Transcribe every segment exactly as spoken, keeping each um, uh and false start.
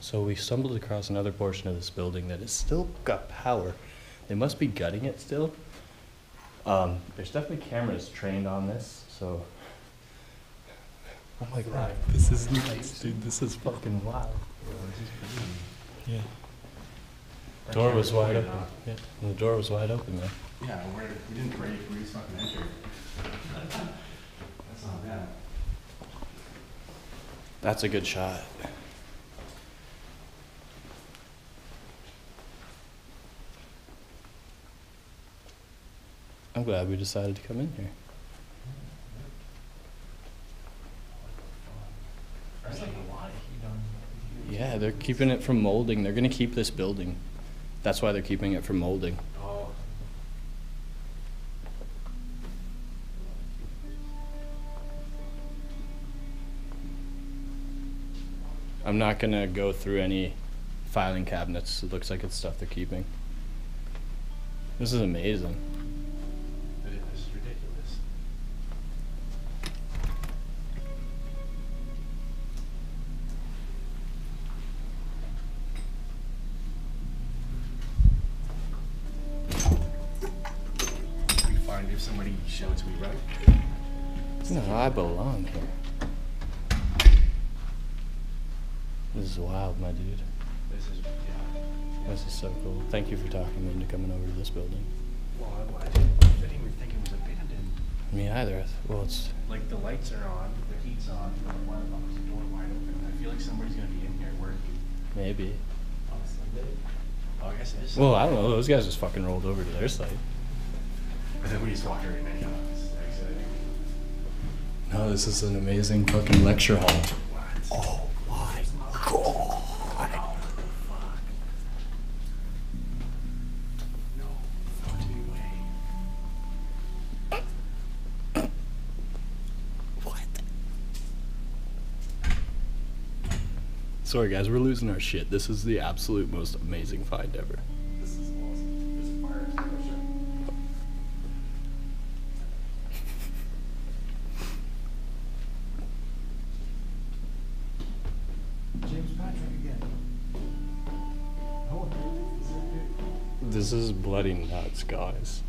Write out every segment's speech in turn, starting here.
So we stumbled across another portion of this building that has still got power. They must be gutting it still. Um, there's definitely cameras trained on this, so. Oh my god, this is nuts, dude. This is fucking wild. Yeah. Door was wide open. Yeah, and the door was wide open, man. Yeah, we're, we didn't break, we just fucking entered. That's not bad. That's a good shot. I'm glad we decided to come in here. There's like a lot of heat on. Yeah, they're keeping it from molding. They're gonna keep this building. That's why they're keeping it from molding. Oh. I'm not gonna go through any filing cabinets. It looks like it's stuff they're keeping. This is amazing. It is ridiculous. We find if somebody shouts, we run. No, I belong here. This is wild, my dude. This is, yeah. This is so cool. Thank you for talking me into coming over to this building. Well, I, I, didn't, I didn't even think it was abandoned. Me either. Well, it's... Like, the lights are on, the heat's on, but why the fuck is the door wide open? I feel like somebody's gonna be in here working Maybe. on a Sunday. Oh, I guess it is. Well, I don't know. Those guys just fucking rolled over to their site. But then we just walked right in anyhow. It's exciting. No, this is an amazing fucking lecture hall. What? Oh my god. Oh, fuck. No fucking way. What? Sorry guys, we're losing our shit. This is the absolute most amazing find ever. This is awesome. There's a fire extinguisher. James Patrick again. Oh, is that good? This is bloody nuts, guys.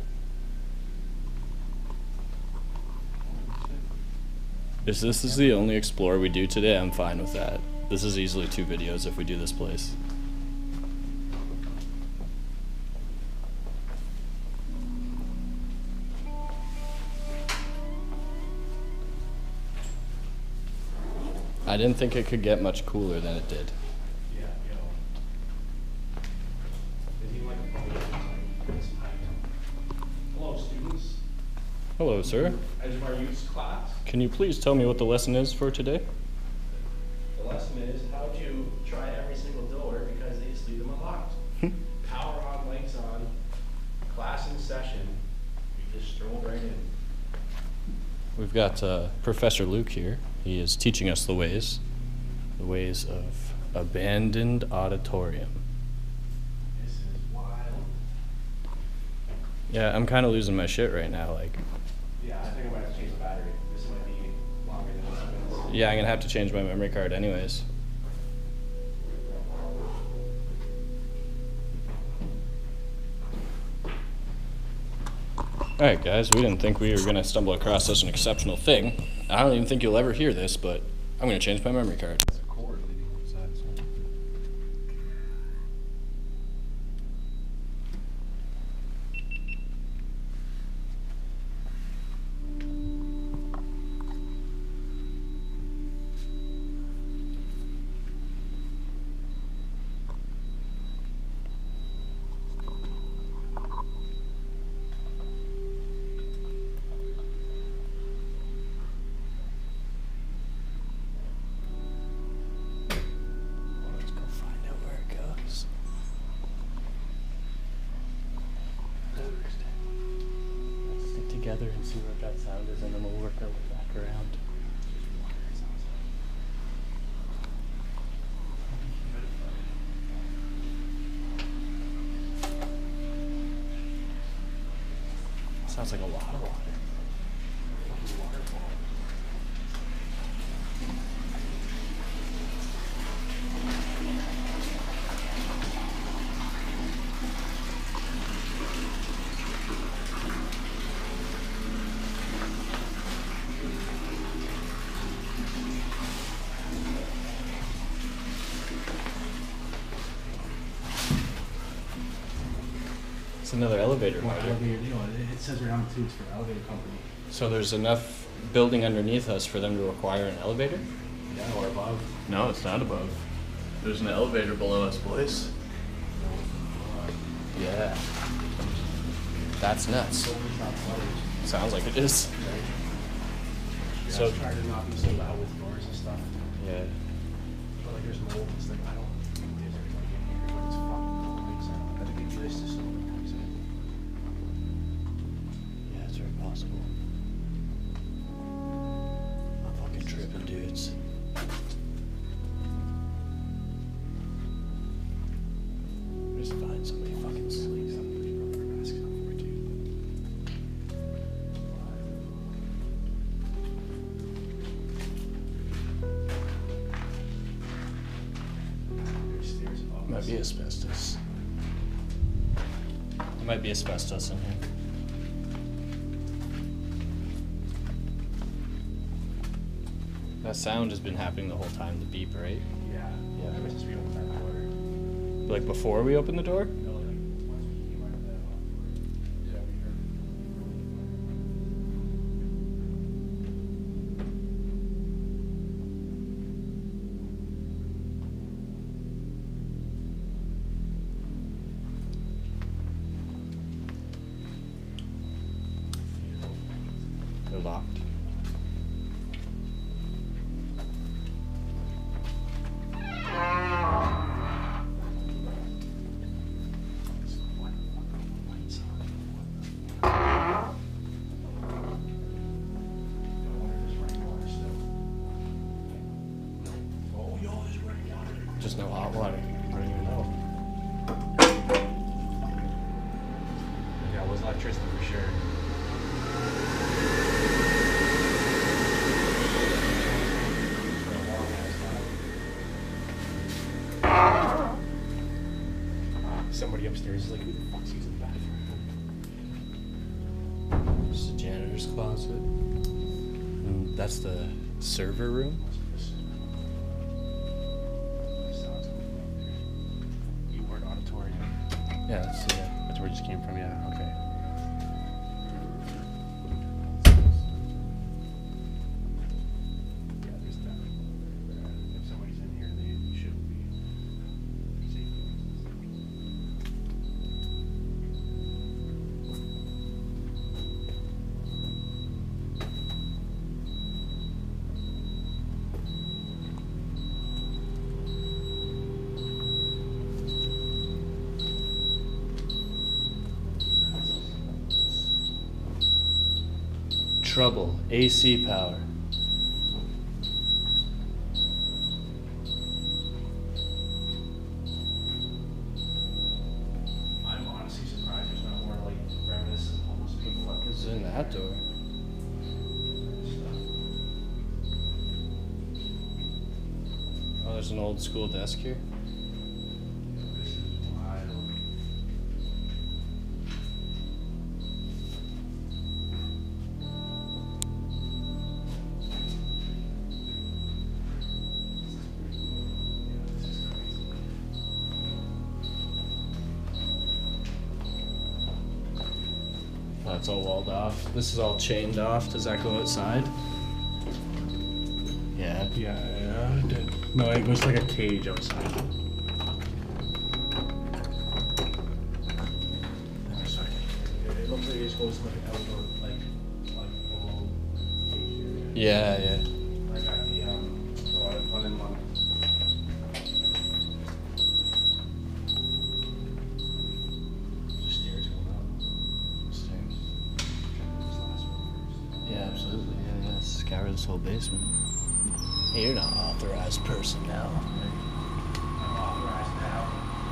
If this is the only explore we do today, I'm fine with that. This is easily two videos if we do this place. I didn't think it could get much cooler than it did. Yeah, yo. They need like a pavilion. Hello, students. Hello, sir. As our youth class, Can you please tell me what the lesson is for today? the lesson is how to try every single door because they just leave them unlocked. Power on, lights on, class in session. We just stroll right in. We've got uh, Professor Luke here. He is teaching us the ways, the ways of abandoned auditorium. This is wild. Yeah, I'm kind of losing my shit right now. Like, Yeah, I think I might have to change the battery. This might be longer than this minutes. yeah, I'm gonna have to change my memory card anyways. Alright guys, we didn't think we were gonna stumble across such an exceptional thing. I don't even think you'll ever hear this, but I'm gonna change my memory card. It's a cord leading outside, so. Let's go find out where it goes. Let's stick together and see what that sound is, and then we'll work our way back around. Sounds like a lot of water. It's another elevator Well, motor. elevator, you know, it, it says right on it too, it's for elevator company. So there's enough building underneath us for them to require an elevator? Yeah, or above. No, it's not above. There's an elevator below us, boys. Yeah. That's nuts. So it's not flooded. Sounds like it is. Yeah, So- so try to not be so loud with doors and stuff. Yeah. But like there's mold and stuff. I don't think there's anybody in here, but it's fucking cold. Like, so I think it'd be nice to so many times. Yeah, it's very possible. I'm fucking tripping, dudes. Just find somebody fucking sleep. Might be asbestos. There might be asbestos in here. That sound has been happening the whole time, the beep, right? Yeah. Yeah. Ever since we opened that door. Like before we opened the door? No, like once we came out of that door. Yeah, we heard. They're locked. Just no hot water. I don't even know. Yeah, it was electricity for sure. Somebody upstairs is like, who the fuck's using the bathroom? This is the janitor's closet. And that's the server room. EWART Auditorium. Yeah, that's the. That's where it just came from, yeah, okay. Yeah, there's that. If somebody's in here, they should be safe. Trouble. A C power. I'm honestly surprised there's not more like reminiscent homeless people What is in that door? Oh, there's an old school desk here. This is wild. Yeah, this is crazy. Oh, it's all walled off. This is all chained off. Does that go outside? Yeah. Yeah, yeah, it did. No, it goes like a cage outside. It looks like it just goes like outdoor, like, like a little cage area. Yeah, yeah. Like at the, um, so one in one. There's stairs going up. Stairs. This last one first. Yeah, absolutely. Yeah, yeah. Scour this whole basement. Hey, you're not an authorized person now. I'm authorized now.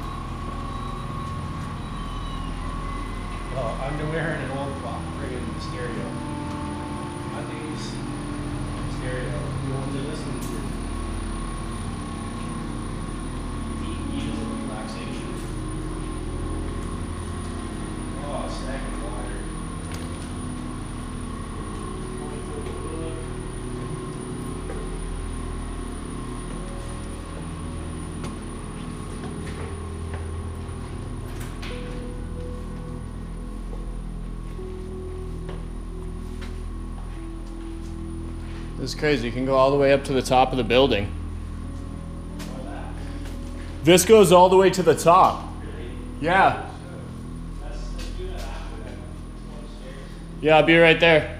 Oh, underwear and an old clock, friggin' stereo. I think it's stereo. The ones that listen to deep use of relaxation. Oh, a snack of water. This is crazy. You can go all the way up to the top of the building. This goes all the way to the top. Yeah. Yeah, I'll be right there.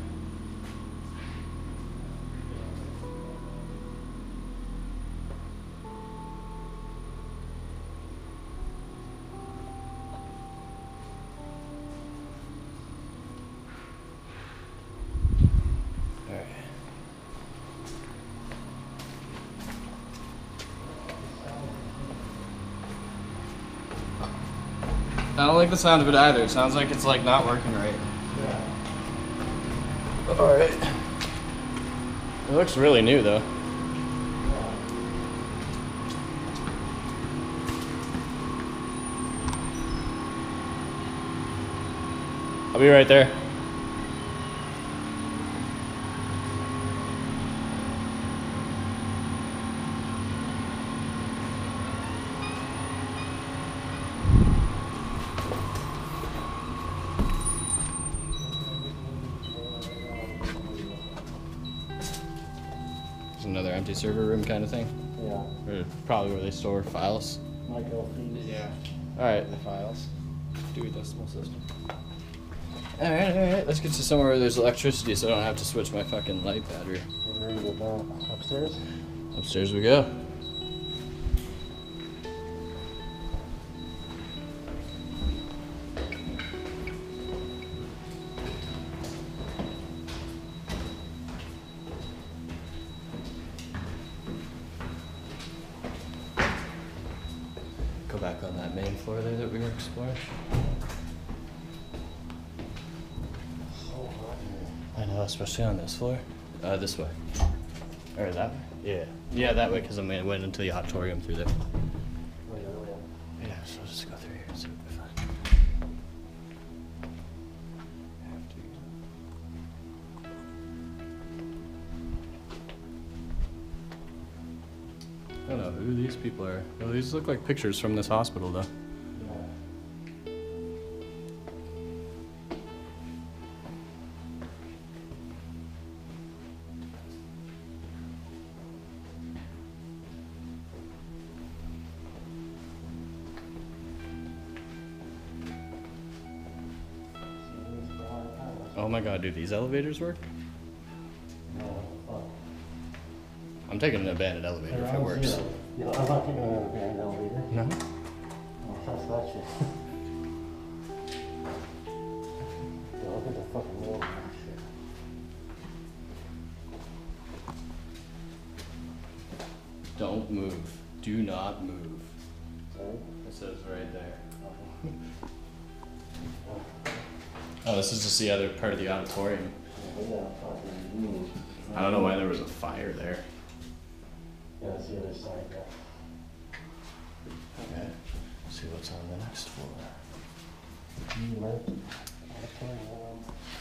I don't like the sound of it either. It sounds like it's like not working right. Yeah. All right. It looks really new though. I'll be right there. Another empty server room kind of thing? Yeah. Or probably where they store files? Micro feeds. Yeah. Alright. The files. Dewey Decimal System. Alright, alright. Let's get to somewhere where there's electricity so I don't have to switch my fucking light battery. We're ready to go down upstairs? Upstairs we go. Go back on that main floor there that we were exploring. So hot here. I know, especially on this floor. Uh, this way. Or that way? Yeah. Yeah, that way, because I mean, I went into the auditorium through there. Oh, yeah, oh, yeah. Yeah, so I'll just go through here and see what we find. Have to. I don't know who these people are. Well, these look like pictures from this hospital, though. Oh my god, do these elevators work? No, fuck. I'm taking an abandoned elevator if it works. Yeah, I'm not taking an abandoned elevator. No? Oh, that's that shit. Yeah, look at the fucking wall and shit. Don't move. Do not move. Sorry? It says right there. Oh, this is just the other part of the auditorium. Yeah, fucking. I don't know why there was a fire there. Yeah, that's the other side, yeah. Okay. Let's see what's on the next floor. You left. Auditorium.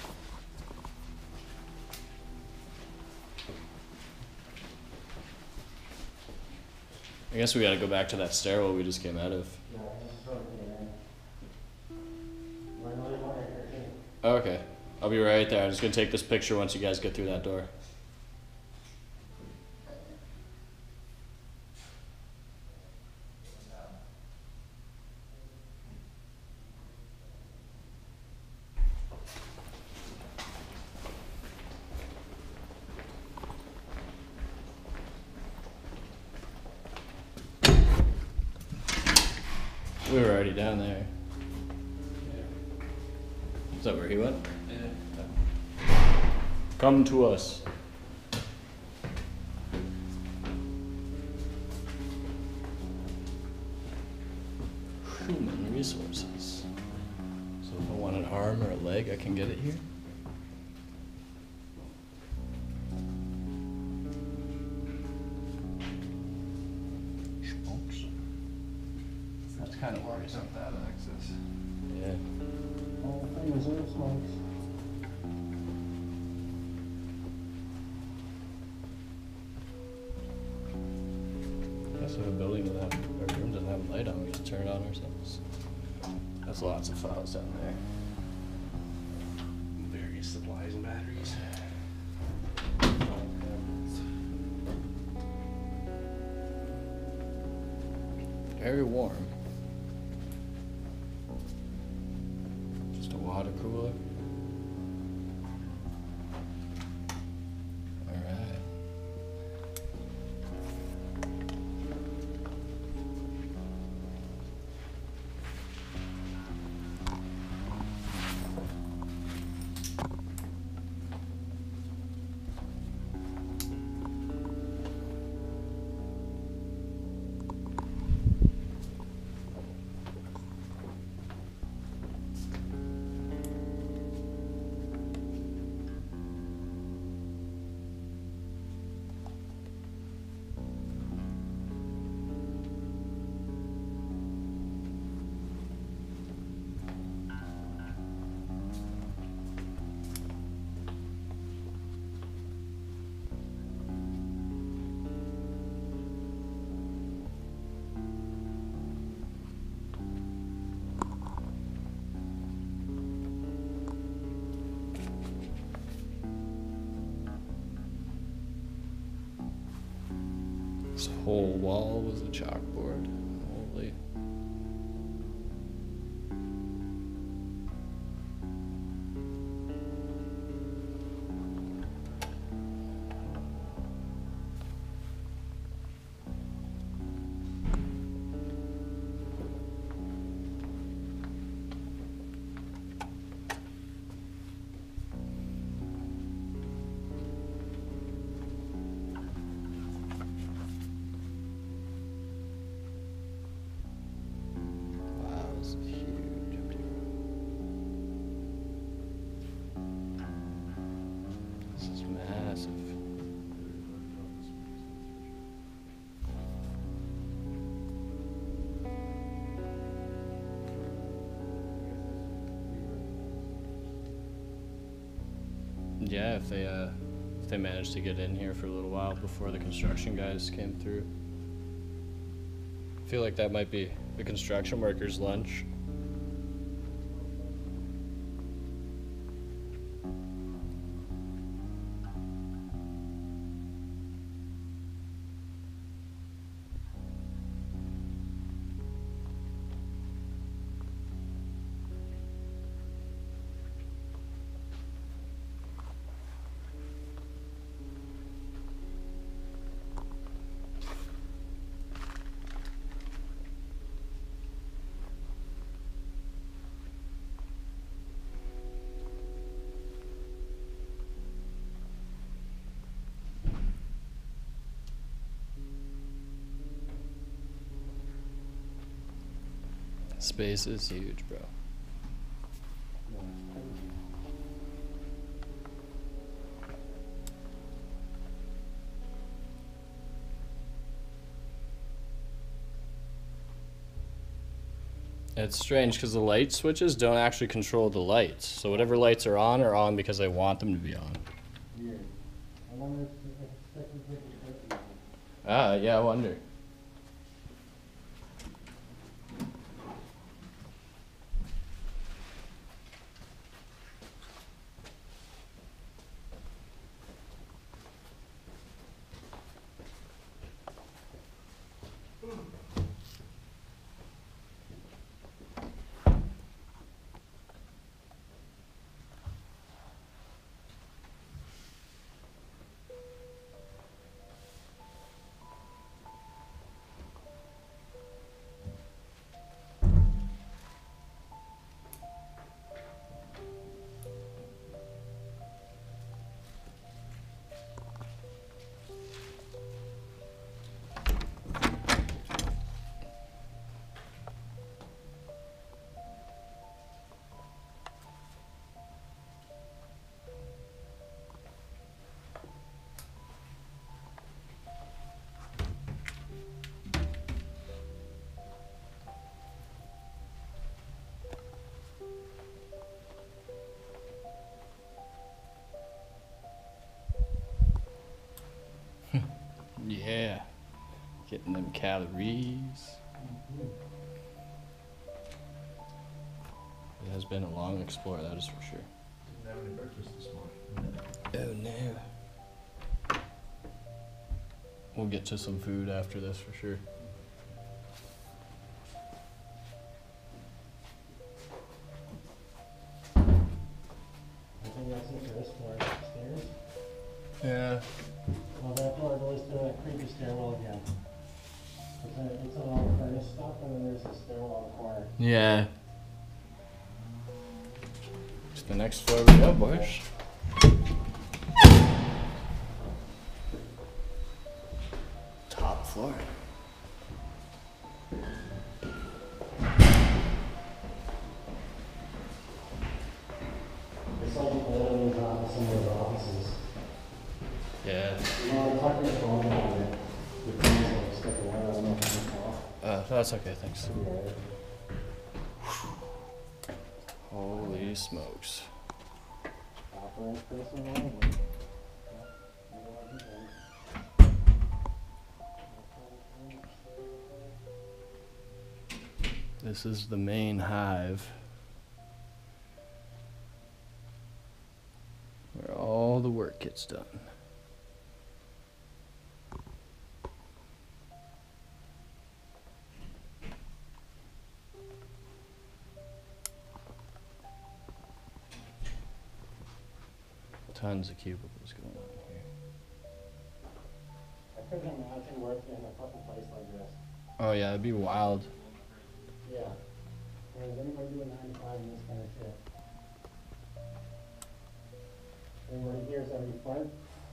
I guess we gotta go back to that stairwell we just came out of. Yeah, this is right there. Right away, right here. Oh, okay. I'll be right there. I'm just gonna take this picture once you guys get through that door. We were already down there. Is that where he went? Yeah. Come to us. Human resources. So if I want an arm or a leg, I can get it here? That's kind of worrisome, that access. Yeah. Oh, thing is, there's smokes. Guess if a building doesn't have, or a room doesn't have a light on, we just turn it on ourselves. That's lots of files down there. Various supplies and batteries. Very warm. Just a water cooler. Alright. This whole wall was a chalkboard. Holy. Wow, this is huge up here. This is massive. Yeah, if they uh, if they managed to get in here for a little while before the construction guys came through. I feel like that might be the construction workers' lunch. Space is huge, bro. It's strange because the light switches don't actually control the lights. So whatever lights are on are on because I want them to be on. Yeah. I wonder if the second thing is Ah, yeah, I wonder. Yeah, getting them calories. It has been a long explore, that is for sure. Didn't have any breakfast this morning. Oh no. We'll get to some food after this for sure. creepy stairwell again. It's, a, it's on all the furnace stuff, and then there's a stairwell on the corner. Yeah. It's the next floor we go, boys. Top floor. It's like an old office, some of those offices. Yeah. You know, I'm talking to the phone about it. The phone's like stuck away, I don't know if it's off. Uh, that's okay, thanks. Yeah. Holy smokes. Operate person line. This is the main hive, where all the work gets done. Tons of cubicles going on here. I couldn't imagine working in a fucking place like this. Oh yeah, it'd be wild. Yeah. I mean, is anybody doing nine to five in this kind of shit? Anybody here is having fun?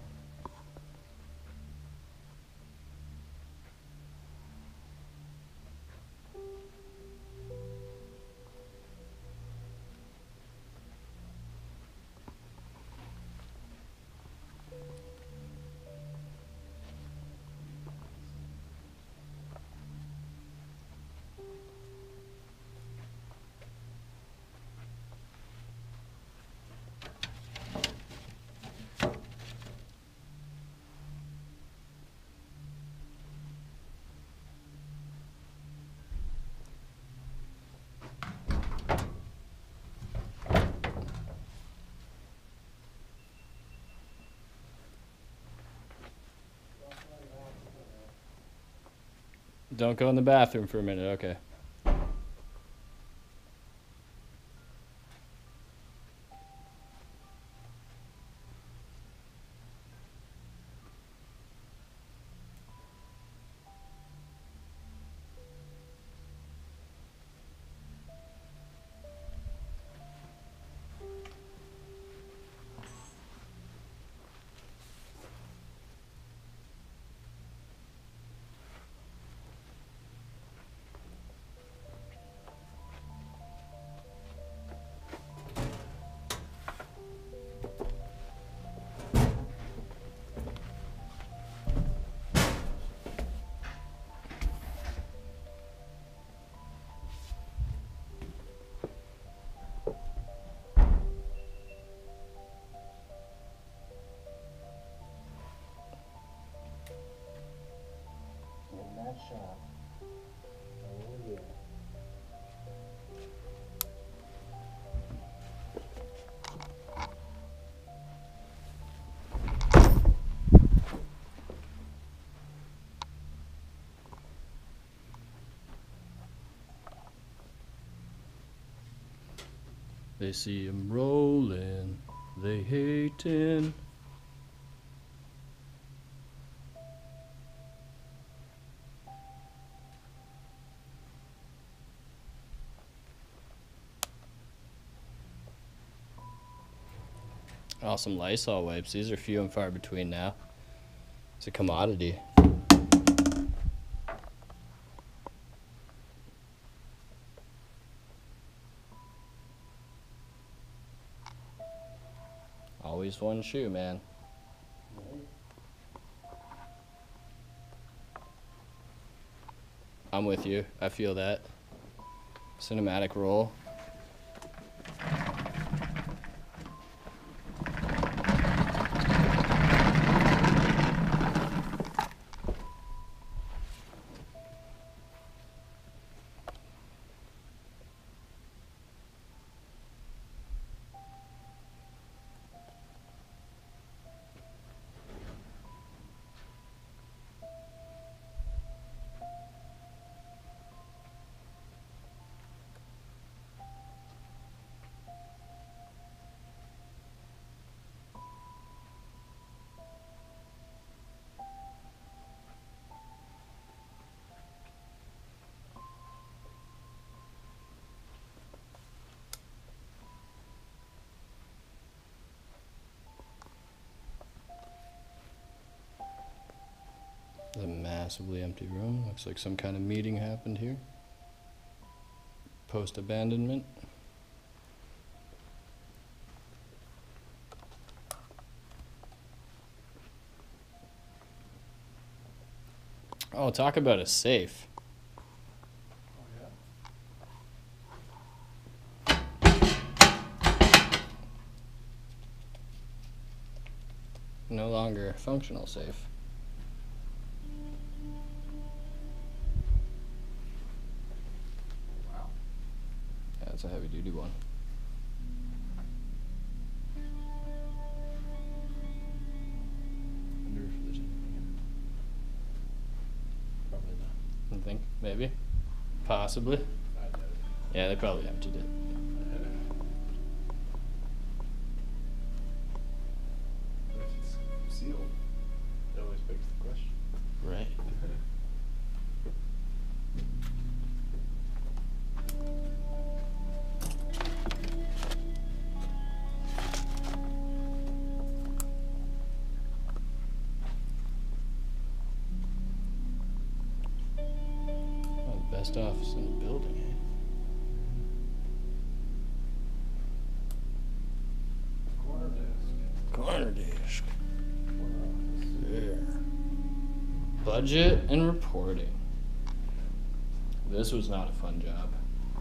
Don't go in the bathroom for a minute, okay. In that shop. Oh yeah. They see him rolling, they hating. Awesome Lysol wipes. These are few and far between now. It's a commodity. Always one shoe, man. I'm with you. I feel that. Cinematic roll. It's a massively empty room. Looks like some kind of meeting happened here. Post abandonment. Oh, talk about a safe. No longer a functional safe. Wow. Yeah, that's a heavy duty one. Wonder if there's anything in it. Probably not. You think? Maybe? Possibly? I doubt it. Yeah, they probably emptied it. But if it's sealed, that always begs the question. Right. Oh, the best office in the building, eh? Corner desk. Corner desk. Corner office. Yeah. Budget and reporting. This was not a fun job.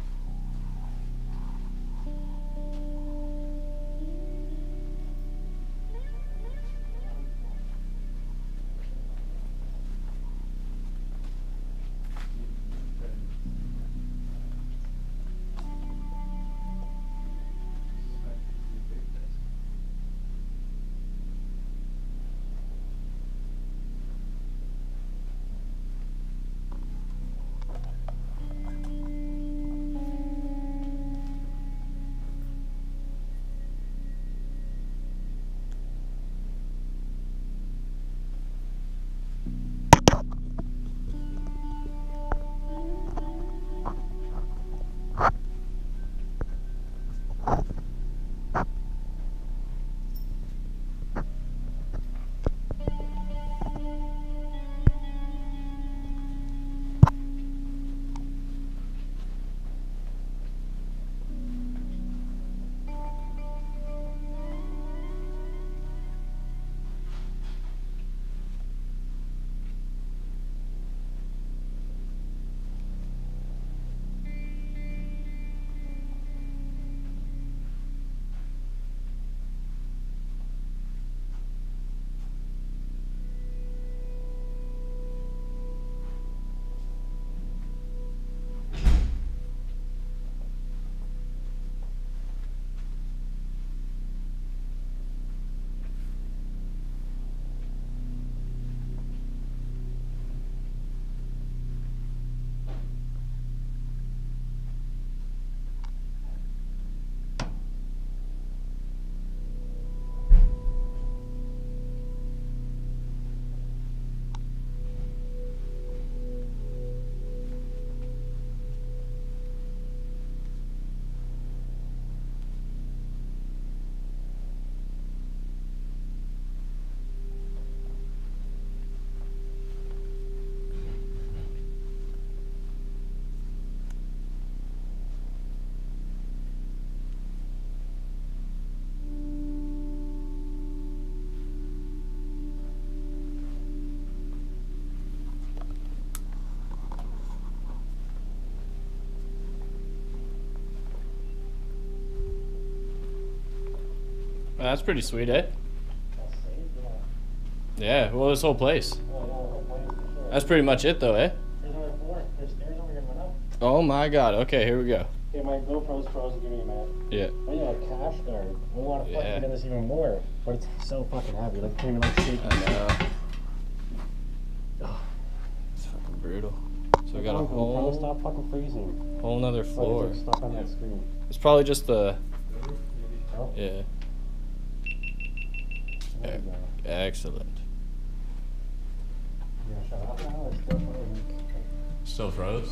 Well, that's pretty sweet, eh? That's safe, yeah. Yeah, well, this whole place. Oh, yeah, the whole place for sure. That's pretty much it, though, eh? There's another floor. There's stairs over here going up. Oh my god, okay, here we go. Okay, my GoPro's frozen. Give me a minute. Yeah. Oh yeah, cash guard. We want to fucking Yeah. get this even more, but it's so fucking heavy. Like, can't even like shake I it. know. It's fucking brutal. So we got a Come on, GoPro, whole, stop fucking freezing. whole nother It's like floor. it's like stuck on that screen. It's probably just the, The roof, maybe. Oh, yeah, there we go. excellent. You gonna shut off now or still frozen? Still froze?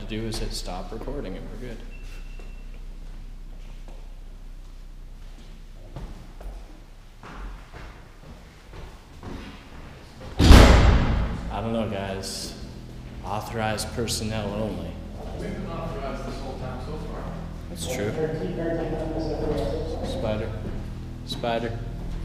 to do is hit stop recording and we're good. I don't know, guys. Authorized personnel only. We've been authorized this whole time so far. That's true. Spider. Spider.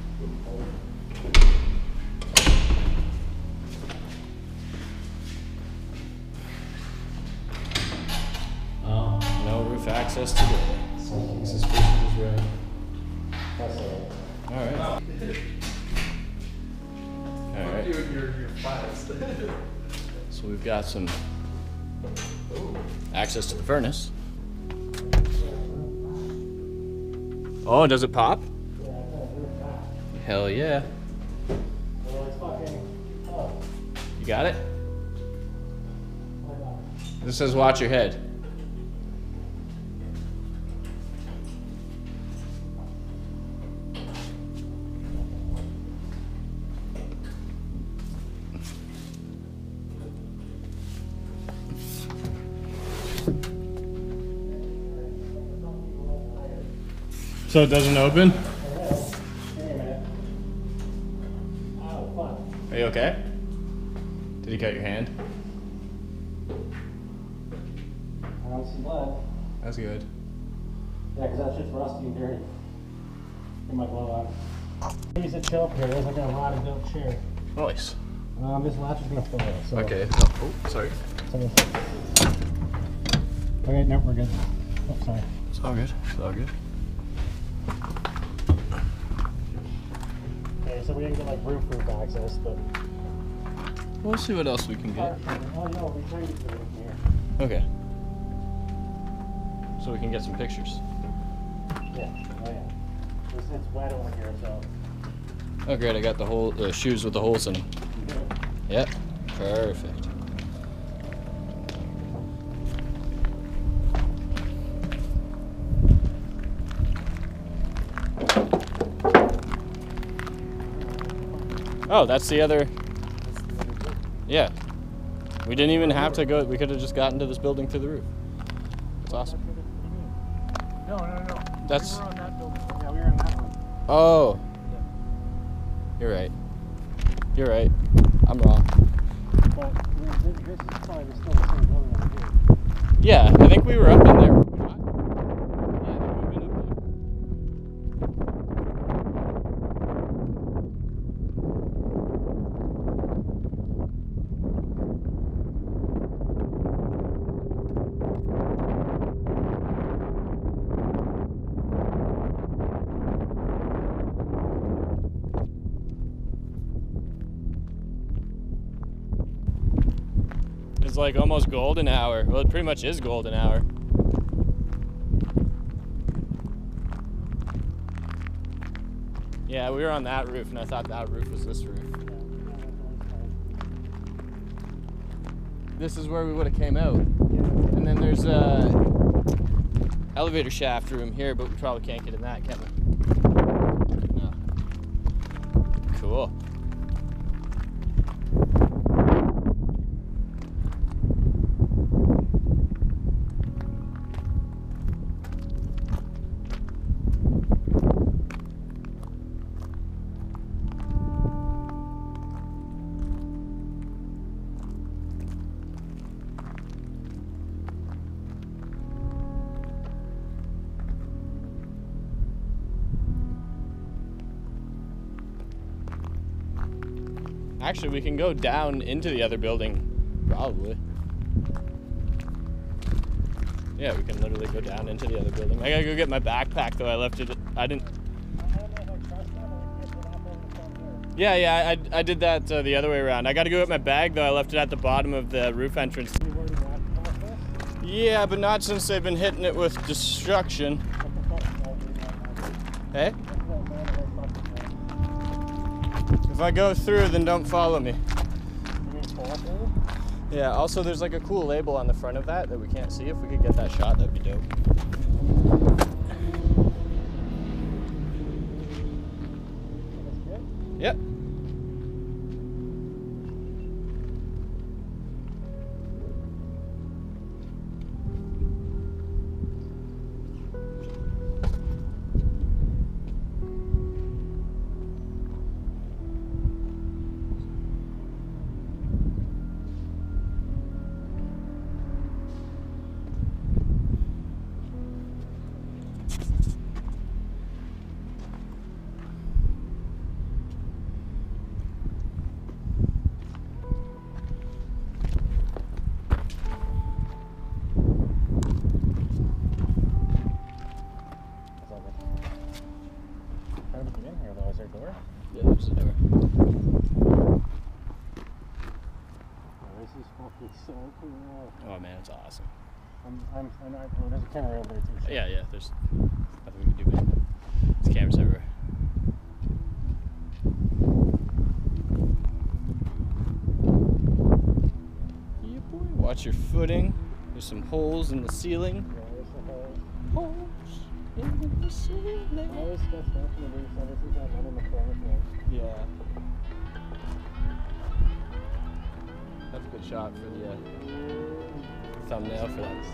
Oh. No roof access today. Suspicion is right. That's it. Alright. Alright. You and your, your files. So we've got some access to the furnace. Oh, does it pop? Yeah, I got a roof back. Hell yeah. Well, it's fucking, oh, You got it? my God. This says watch your head. So it doesn't open? Give me a minute. Oh, fuck. Are you okay? Did you cut your hand? I don't see blood. That's good. Yeah, because that shit's rusty and dirty. It might blow out. I use a chill up here. There's like a rotted built chair. Nice. Um, this latch is gonna fall. So Okay. Oh, oh, sorry. so- Okay, nope, we're good. Oh, sorry. It's all good. It's all good. Okay, so we didn't get like roof roof access, but. We'll see what else we can get. Oh, no, we tried to get the roof here. Okay. So we can get some pictures. Yeah, oh yeah. It's, it's wet over here, so. Oh great, I got the whole uh, shoes with the holes in them. You do it. Yep. Perfect. Oh, that's the other. Yeah. We didn't even have to go. We could have just gotten to this building through the roof. That's awesome. No, no, no. That's- We were on that building. Yeah, we were on that one. Oh. You're right. You're right. I'm wrong. But we- this, this is probably still the same building over here. Yeah, I think we were up in there. Were we not? Yeah, I think we've been up there. It's like almost golden hour. Well, it pretty much is golden hour. Yeah, we were on that roof, and I thought that roof was this roof. This is where we would have came out. And then there's a elevator shaft room here, but we probably can't get in that, can we? No. Cool. Actually, we can go down into the other building, probably. Yeah, we can literally go down into the other building. I gotta go get my backpack though. I left it. I didn't. Yeah, yeah. I I did that uh, the other way around. I gotta go get my bag though. I left it at the bottom of the roof entrance. Yeah, but not since they've been hitting it with destruction. Hey? If I go through, then don't follow me. Yeah, also there's like a cool label on the front of that that we can't see. If we could get that shot, that'd be dope. Yep. Oh man, it's awesome. I'm, I'm, I'm not, oh, there's a camera over there too. Shit. Yeah, yeah, there's nothing we can do, man. There's cameras everywhere. Yeah, boy. Watch your footing. There's some holes in the ceiling. Yeah, there's a hole. Holes in the ceiling. I always got stuff in the booth, so this is that one in the corner thing. Yeah. That's a good shot for the uh, thumbnail for that.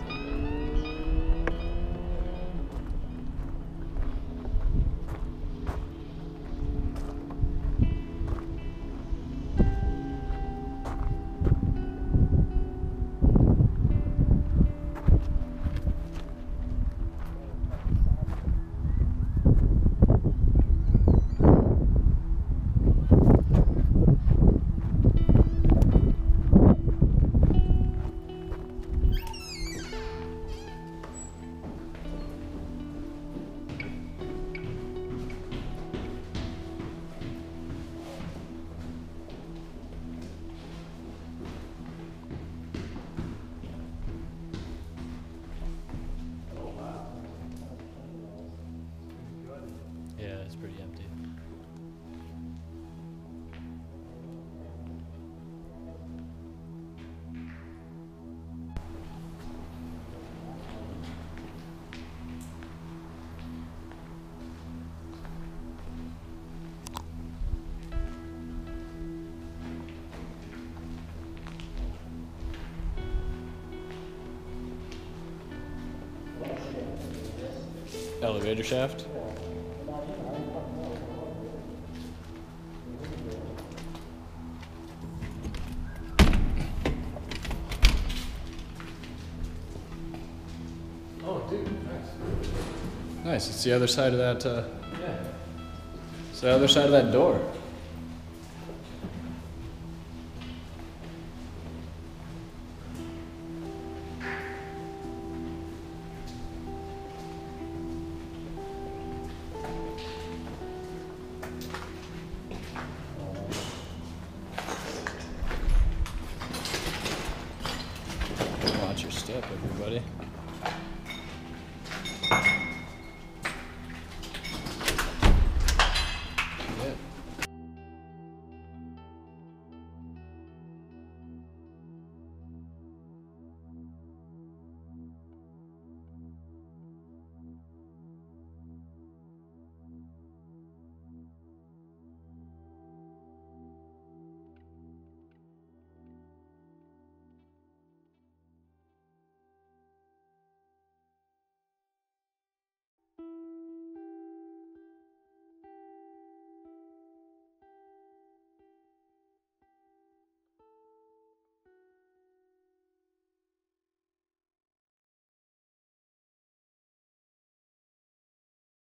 Yeah, it's pretty empty. Elevator shaft? Oh, dude, nice. Nice, it's the other side of that, uh, Yeah. it's the other side of that door. Watch your step, everybody.